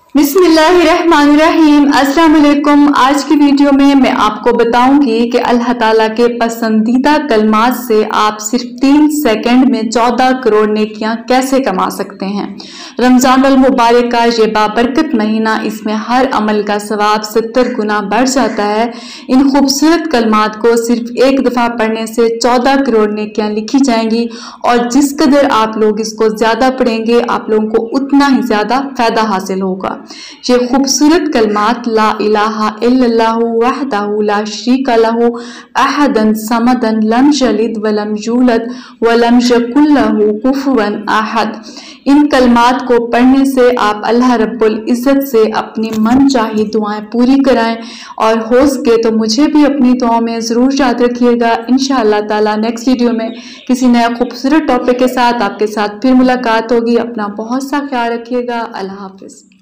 बिस्मिल्लाहिर्रहमानिर्रहीम। अस्सलाम वालेकुम। आज की वीडियो में मैं आपको बताऊंगी कि अल्लाह ताला के पसंदीदा कलमात से आप सिर्फ 3 सेकंड में 14 करोड़ नेकियां कैसे कमा सकते हैं। रमजान अल मुबारक का ये बाबरकत महीना, इसमें हर अमल का सवाब 70 गुना बढ़ जाता है। इन खूबसूरत कलमात को सिर्फ एक दफ़ा पढ़ने से 14 करोड़ नेकियां लिखी जाएंगी और जिस कदर आप लोग इसको ज़्यादा पढ़ेंगे आप लोगों को उतना ही ज़्यादा फ़ायदा हासिल होगा। ये खूबसूरत कलमात ला इलाहा इल्लल्लाहु वहदहु ला शरीका लहु अहदन समदन लम यलिद वलम यूलद वलम यकुल लहु कुफुवन अहद। इन कलमात को पढ़ने से आप अल्लाह रब्बुल इज़्ज़त से अपनी मन चाही दुआएं पूरी कराएं और हो सके तो मुझे भी अपनी दुआओं में ज़रूर याद रखिएगा। इंशाअल्लाह ताला नेक्स्ट वीडियो में किसी नया खूबसूरत टॉपिक के साथ आपके साथ फिर मुलाकात होगी। अपना बहुत सा ख्याल रखिएगा। अल्लाह हाफिज़।